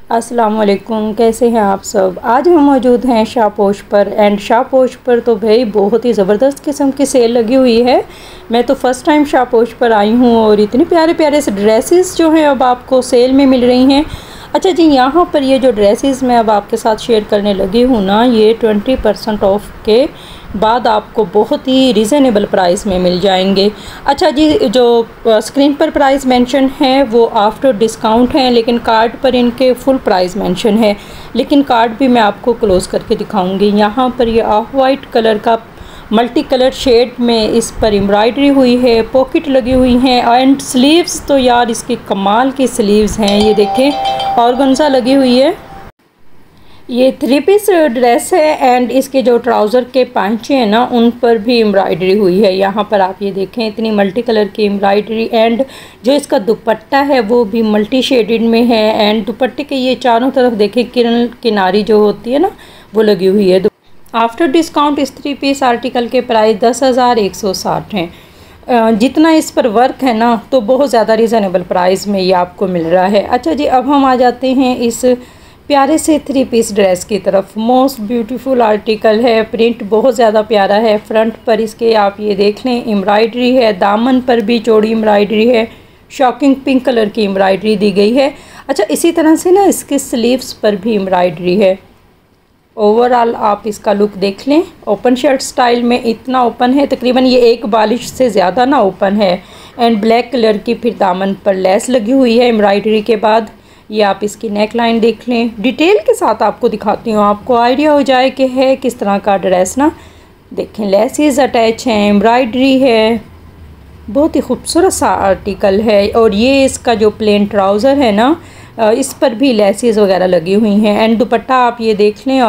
अस्सलाम वालेकुम, कैसे हैं आप सब। आज हम मौजूद हैं शाहपोश पर। एंड शाहपोश पर तो भाई बहुत ही ज़बरदस्त किस्म की सेल लगी हुई है। मैं तो फ़र्स्ट टाइम शाहपोश पर आई हूँ और इतने प्यारे प्यारे से ड्रेसेस जो हैं अब आपको सेल में मिल रही हैं। अच्छा जी, यहाँ पर ये जो ड्रेसेस मैं अब आपके साथ शेयर करने लगी हूँ ना, ये 20% ऑफ के बाद आपको बहुत ही रीज़नेबल प्राइस में मिल जाएंगे। अच्छा जी, जो स्क्रीन पर प्राइस मेंशन है वो आफ्टर डिस्काउंट है, लेकिन कार्ड पर इनके फुल प्राइस मेंशन है। लेकिन कार्ड भी मैं आपको क्लोज़ करके दिखाऊंगी। यहाँ पर ये ऑफ वाइट कलर का मल्टी कलर शेड में इस पर एम्ब्रॉयडरी हुई है, पॉकेट लगी हुई हैं एंड स्लीव्स तो यार इसकी कमाल की स्लीव्स हैं। ये देखें, ऑर्गेन्जा लगी हुई है। ये 3 पीस ड्रेस है एंड इसके जो ट्राउज़र के पांचे हैं ना, उन पर भी एम्ब्रॉयडरी हुई है। यहाँ पर आप ये देखें, इतनी मल्टी कलर की एम्ब्रॉयडरी एंड जो इसका दुपट्टा है वो भी मल्टी शेडेड में है। एंड दुपट्टे के ये चारों तरफ देखें किनारी जो होती है ना, वो लगी हुई है। आफ्टर डिस्काउंट इस 3 पीस आर्टिकल के प्राइस 10,160 हैं। जितना इस पर वर्क है ना, तो बहुत ज़्यादा रीज़नेबल प्राइस में ये आपको मिल रहा है। अच्छा जी, अब हम आ जाते हैं इस प्यारे से 3 पीस ड्रेस की तरफ। मोस्ट ब्यूटीफुल आर्टिकल है, प्रिंट बहुत ज़्यादा प्यारा है। फ्रंट पर इसके आप ये देख लें एम्ब्रॉयडरी है, दामन पर भी चौड़ी एम्ब्रॉयडरी है, शॉकिंग पिंक कलर की एम्ब्रॉयडरी दी गई है। अच्छा, इसी तरह से ना इसके स्लीव्स पर भी एम्ब्रॉयडरी है। ओवरऑल आप इसका लुक देख लें, ओपन शर्ट स्टाइल में इतना ओपन है, तकरीबन ये एक बालिश से ज़्यादा ना ओपन है। एंड ब्लैक कलर की फिर दामन पर लेस लगी हुई है एम्ब्रॉयडरी के बाद। ये आप इसकी नेक लाइन देख लें, डिटेल के साथ आपको दिखाती हूँ, आपको आइडिया हो जाए कि है किस तरह का ड्रेस ना। देखें, लेसेस अटैच हैं, एम्ब्रॉयडरी है, बहुत ही खूबसूरत सा आर्टिकल है। और ये इसका जो प्लेन ट्राउज़र है ना, इस पर भी लेसेस वगैरह लगी हुई हैं। एंड दुपट्टा आप ये देख लें,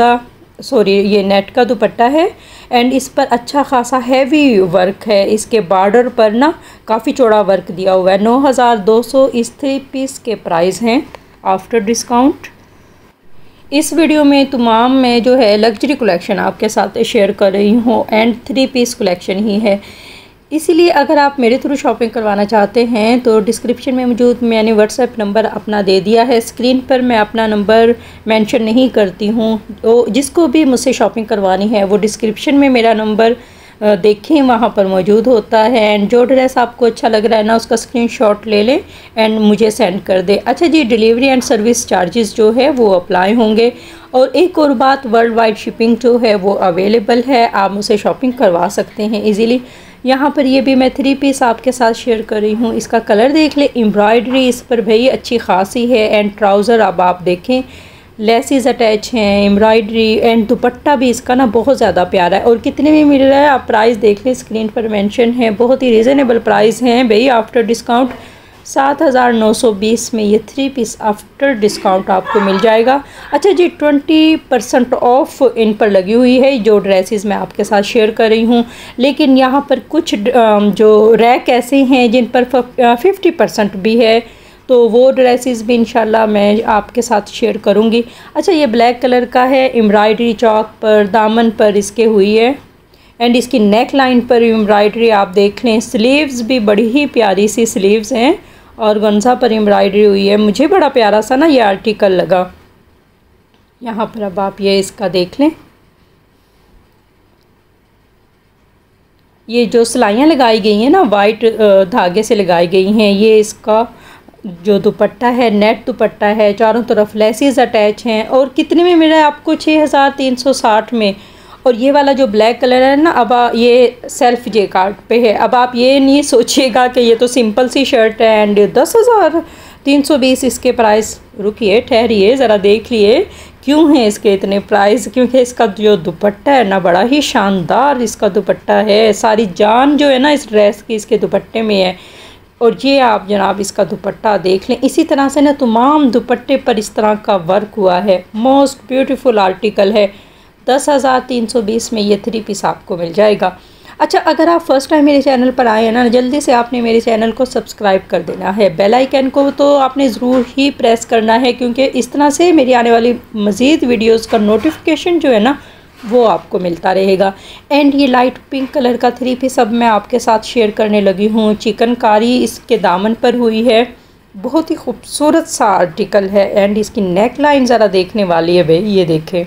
ये नेट का दुपट्टा है एंड इस पर अच्छा खासा हैवी वर्क है। इसके बॉर्डर पर ना काफ़ी चौड़ा वर्क दिया हुआ है। 9,200 इस 3 पीस के प्राइस हैं आफ्टर डिस्काउंट। इस वीडियो में तमाम मैं जो है लग्जरी कलेक्शन आपके साथ शेयर कर रही हूँ एंड 3 पीस कलेक्शन ही है। इसीलिए अगर आप मेरे थ्रू शॉपिंग करवाना चाहते हैं तो डिस्क्रिप्शन में मौजूद मैंने व्हाट्सएप नंबर अपना दे दिया है। स्क्रीन पर मैं अपना नंबर मेंशन नहीं करती हूँ, तो जिसको भी मुझसे शॉपिंग करवानी है वो डिस्क्रिप्शन में मेरा नंबर देखें, वहाँ पर मौजूद होता है। एंड जो ड्रेस आपको अच्छा लग रहा है ना, उसका स्क्रीनशॉट ले लें एंड मुझे सेंड कर दें। अच्छा जी, डिलीवरी एंड सर्विस चार्जेस जो है वो अप्लाई होंगे। और एक और बात, वर्ल्ड वाइड शिपिंग जो है वो अवेलेबल है, आप मुझसे शॉपिंग करवा सकते हैं ईज़िली। यहाँ पर ये भी मैं 3 पीस आपके साथ शेयर कर रही हूँ। इसका कलर देख ले, एम्ब्रॉयडरी इस पर भाई अच्छी खासी है। एंड ट्राउज़र अब आप देखें, लेसेस अटैच हैं, एम्ब्रॉयडरी एंड दुपट्टा भी इसका ना बहुत ज़्यादा प्यारा है। और कितने में मिल रहा है आप प्राइस देख लें, स्क्रीन पर मेंशन है। बहुत ही रीज़नेबल प्राइस हैं भाई आफ्टर डिस्काउंट। 7,920 में ये 3 पीस आफ्टर डिस्काउंट आपको मिल जाएगा। अच्छा जी, 20% ऑफ इन पर लगी हुई है जो ड्रेसेस मैं आपके साथ शेयर कर रही हूँ। लेकिन यहाँ पर कुछ जो रैक ऐसे हैं जिन पर 50% भी है, तो वो ड्रेसेस भी इंशाल्लाह मैं आपके साथ शेयर करूँगी। अच्छा, ये ब्लैक कलर का है, एम्ब्रॉयडरी चौक पर दामन पर इसके हुई है एंड इसकी नेक लाइन पर एम्ब्रॉयडरी आप देख लें। स्लीव्स भी बड़ी ही प्यारी सी स्लीव्स हैं और गंजा पर एम्ब्रॉयडरी हुई है। मुझे बड़ा प्यारा सा ना ये आर्टिकल लगा। यहाँ पर अब आप ये इसका देख लें, ये जो सिलाइयाँ लगाई गई हैं ना, वाइट धागे से लगाई गई हैं। ये इसका जो दुपट्टा है, नेट दुपट्टा है, चारों तरफ लेसेस अटैच हैं। और कितने में मिला है आपको? 6,360 में। और ये वाला जो ब्लैक कलर है ना, अब ये सेल्फ जे कार्ड पे है। अब आप ये नहीं सोचिएगा कि ये तो सिंपल सी शर्ट है एंड 10,320 इसके प्राइस। रुकिए, ठहरिए, ज़रा देख लिए क्यों है इसके इतने प्राइस। क्योंकि इसका जो दुपट्टा है ना, बड़ा ही शानदार इसका दुपट्टा है। सारी जान जो है ना इस ड्रेस की इसके दुपट्टे में है। और ये आप जनाब इसका दुपट्टा देख लें। इसी तरह से ना तमाम दुपट्टे पर इस तरह का वर्क हुआ है। मोस्ट ब्यूटीफुल आर्टिकल है। 10,320 में ये 3 पीस आपको मिल जाएगा। अच्छा, अगर आप फर्स्ट टाइम मेरे चैनल पर आए हैं ना, जल्दी से आपने मेरे चैनल को सब्सक्राइब कर देना है। बेल आइकन को तो आपने ज़रूर ही प्रेस करना है, क्योंकि इस तरह से मेरी आने वाली मज़ीद वीडियोस का नोटिफिकेशन जो है ना वो आपको मिलता रहेगा। एंड ये लाइट पिंक कलर का 3 पीस अब मैं आपके साथ शेयर करने लगी हूँ। चिकनकारी इसके दामन पर हुई है, बहुत ही खूबसूरत सा आर्टिकल है एंड इसकी नेक लाइन ज़रा देखने वाली है भाई, ये देखें।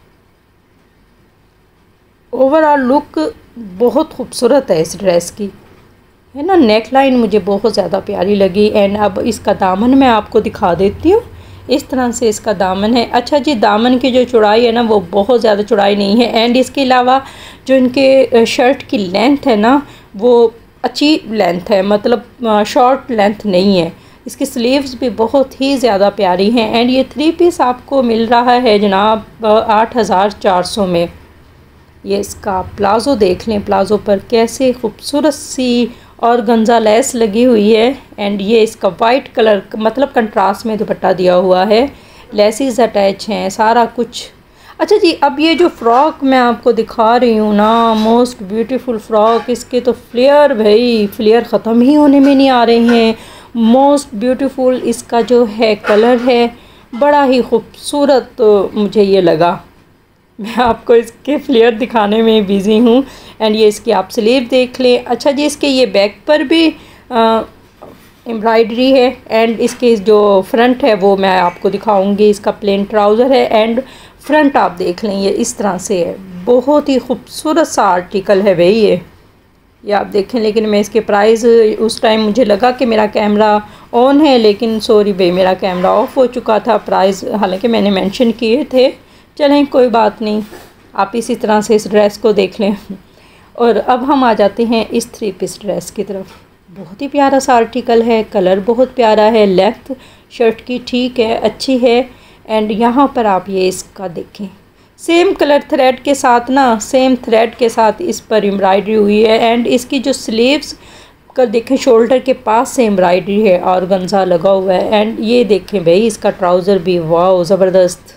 ओवरऑल लुक बहुत खूबसूरत है इस ड्रेस की, है ना। नेक लाइन मुझे बहुत ज़्यादा प्यारी लगी। एंड अब इसका दामन मैं आपको दिखा देती हूँ। इस तरह से इसका दामन है। अच्छा जी, दामन की जो चौड़ाई है ना वो बहुत ज़्यादा चौड़ाई नहीं है। एंड इसके अलावा जो इनके शर्ट की लेंथ है ना वो अच्छी लेंथ है, मतलब शॉर्ट लेंथ नहीं है। इसकी स्लीव्स भी बहुत ही ज़्यादा प्यारी हैं। एंड ये 3 पीस आपको मिल रहा है जनाब 8400 में। ये इसका प्लाज़ो देख लें, प्लाज़ो पर कैसे खूबसूरत सी और गंजा लेस लगी हुई है। एंड ये इसका वाइट कलर मतलब कंट्रास्ट में दुपट्टा दिया हुआ है, लेसिस अटैच हैं, सारा कुछ। अच्छा जी, अब ये जो फ़्रॉक मैं आपको दिखा रही हूँ ना, मोस्ट ब्यूटीफुल फ़्रॉक, इसके तो फ्लेयर भाई फ्लेयर ख़त्म ही होने में नहीं आ रहे हैं। मोस्ट ब्यूटीफुल इसका जो है कलर है, बड़ा ही खूबसूरत तो मुझे ये लगा। मैं आपको इसके फ्लेयर दिखाने में बिज़ी हूँ। एंड ये इसकी आप स्लीव देख लें। अच्छा जी, इसके ये बैक पर भी एम्ब्रॉयडरी है। एंड इसके जो फ्रंट है वो मैं आपको दिखाऊंगी। इसका प्लेन ट्राउज़र है एंड फ्रंट आप देख लें ये इस तरह से है। बहुत ही खूबसूरत सा आर्टिकल है भाई ये आप देखें। लेकिन मैं इसके प्राइस, उस टाइम मुझे लगा कि मेरा कैमरा ऑन है, लेकिन सॉरी भाई मेरा कैमरा ऑफ हो चुका था। प्राइस हालांकि मैंने मेंशन किए थे। चलें कोई बात नहीं, आप इसी तरह से इस ड्रेस को देख लें। और अब हम आ जाते हैं इस 3 पीस ड्रेस की तरफ। बहुत ही प्यारा सा आर्टिकल है, कलर बहुत प्यारा है, लेंथ शर्ट की ठीक है, अच्छी है। एंड यहाँ पर आप ये इसका देखें, सेम कलर थ्रेड के साथ ना, सेम थ्रेड के साथ इस पर एम्ब्रॉयडरी हुई है। एंड इसकी जो स्लीव्स का देखें, शोल्डर के पास से एम्ब्रॉयडरी है और गंजा लगा हुआ है। एंड ये देखें भाई इसका ट्राउज़र भी वाह ज़बरदस्त।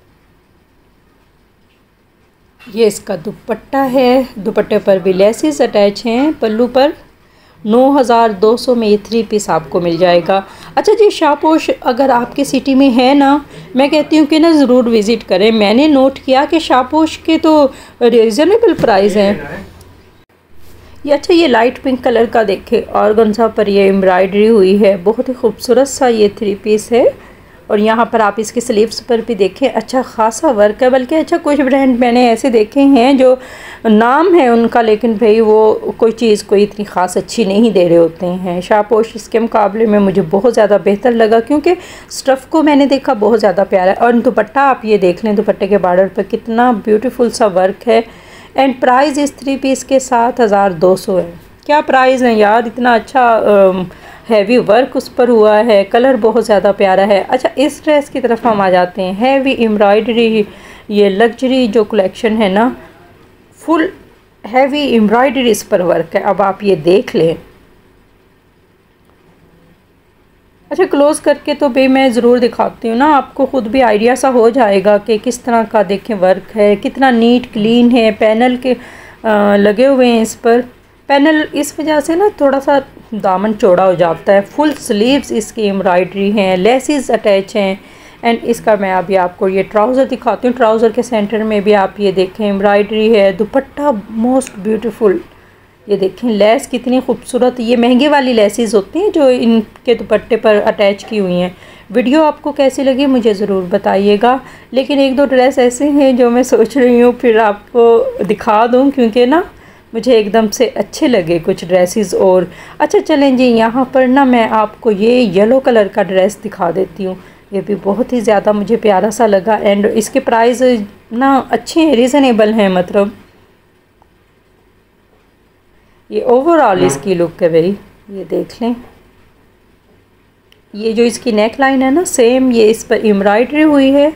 ये इसका दुपट्टा है, दुपट्टे पर भी लेसिस अटैच हैं। पल्लू पर 9200 में ये 3 पीस आपको मिल जाएगा। अच्छा जी, शापोश अगर आपकी सिटी में है ना, मैं कहती हूँ कि ना ज़रूर विज़िट करें। मैंने नोट किया कि शापोश के तो रीज़नेबल प्राइस हैं। ये अच्छा, ये लाइट पिंक कलर का देखे और गंजा पर ये एम्ब्रॉयडरी हुई है, बहुत ही खूबसूरत सा ये 3 पीस है। और यहाँ पर आप इसके स्लीव्स पर भी देखें, अच्छा खासा वर्क है। बल्कि अच्छा कुछ ब्रांड मैंने ऐसे देखे हैं जो नाम है उनका, लेकिन भाई वो कोई चीज़ कोई इतनी ख़ास अच्छी नहीं दे रहे होते हैं। शापोश इसके मुकाबले में मुझे बहुत ज़्यादा बेहतर लगा, क्योंकि स्टफ़ को मैंने देखा बहुत ज़्यादा प्यारा है। और दुपट्टा आप ये देख लें, दुपट्टे के बॉर्डर पर कितना ब्यूटीफुल सा वर्क है। एंड प्राइस इस 3 पीस के 7200 है। क्या प्राइस है यार, इतना अच्छा हैवी वर्क उस पर हुआ है, कलर बहुत ज़्यादा प्यारा है। अच्छा, इस ड्रेस की तरफ हम आ जाते हैं। हैवी एम्ब्रॉयडरी, ये लग्जरी जो कलेक्शन है ना, फुल हैवी एम्ब्रॉयडरी इस पर वर्क है। अब आप ये देख लें। अच्छा, क्लोज़ करके तो भाई मैं ज़रूर दिखाती हूँ ना, आपको ख़ुद भी आइडिया सा हो जाएगा कि किस तरह का देखें वर्क है, कितना नीट क्लीन है। पैनल के लगे हुए हैं इस पर। पैनल इस वजह से ना थोड़ा सा दामन चौड़ा हो जाता है। फुल स्लीव्स इसकी एम्ब्रॉयडरी हैं, लेसिस अटैच हैं। एंड इसका मैं अभी आपको ये ट्राउज़र दिखाती हूँ। ट्राउज़र के सेंटर में भी आप ये देखें एम्ब्रॉयडरी है। दुपट्टा मोस्ट ब्यूटीफुल, ये देखें लेस कितनी खूबसूरत। ये महंगे वाली लेसिस होती हैं जो इनके दुपट्टे पर अटैच की हुई हैं। वीडियो आपको कैसी लगी मुझे ज़रूर बताइएगा। लेकिन 1-2 ड्रेस ऐसे हैं जो मैं सोच रही हूँ फिर आपको दिखा दूँ, क्योंकि ना मुझे एकदम से अच्छे लगे कुछ ड्रेसेस। और अच्छा चलें जी, यहाँ पर ना मैं आपको ये येलो कलर का ड्रेस दिखा देती हूँ। ये भी बहुत ही ज़्यादा मुझे प्यारा सा लगा। एंड इसके प्राइस ना अच्छे हैं, रीज़नेबल हैं। मतलब ये ओवरऑल इसकी लुक है भाई, ये देख लें। ये जो इसकी नेक लाइन है ना, सेम ये इस पर एम्ब्रॉयडरी हुई है।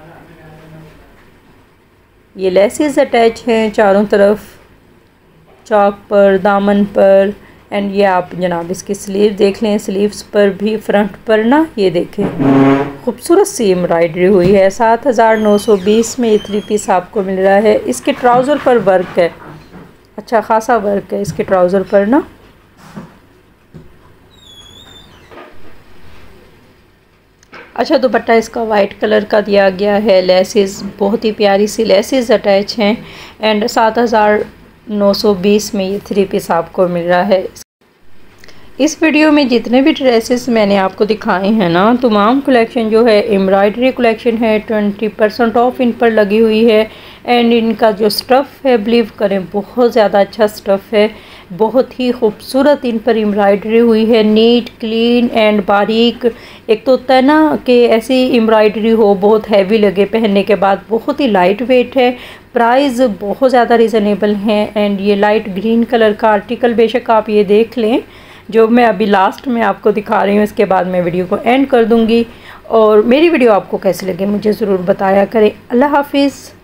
ये लेसिस अटैच हैं चारों तरफ, चौक पर, दामन पर। एंड ये आप जनाब इसकी स्लीव देख लें, स्लीव्स पर भी फ्रंट पर ना ये देखें खूबसूरत सी एम्ब्रॉयडरी हुई है। 7920 में ये 3 पीस आपको मिल रहा है। इसके ट्राउज़र पर वर्क है, अच्छा खासा वर्क है इसके ट्राउज़र पर ना। अच्छा, दुपट्टा इसका वाइट कलर का दिया गया है। लेसिस बहुत ही प्यारी सी लेसिस अटैच हैं। एंड 7920 में ये 3 पीस आपको मिल रहा है। इस वीडियो में जितने भी ड्रेसेस मैंने आपको दिखाए हैं ना, तमाम कलेक्शन जो है एम्ब्रॉयडरी कलेक्शन है। 20% ऑफ इन पर लगी हुई है। एंड इनका जो स्टफ़ है, बिलीव करें बहुत ज़्यादा अच्छा स्टफ़ है। बहुत ही खूबसूरत इन पर एम्ब्रॉयडरी हुई है, नीट क्लीन एंड बारीक। एक तो होता है ना कि ऐसी एम्ब्रॉयडरी हो बहुत हैवी लगे पहनने के बाद, बहुत ही लाइट वेट है। प्राइस बहुत ज़्यादा रिजनेबल है। एंड ये लाइट ग्रीन कलर का आर्टिकल बेशक आप ये देख लें, जो मैं अभी लास्ट में आपको दिखा रही हूँ। इसके बाद मैं वीडियो को एंड कर दूँगी। और मेरी वीडियो आपको कैसी लगी मुझे ज़रूर बताया करें। अल्लाह हाफिज़।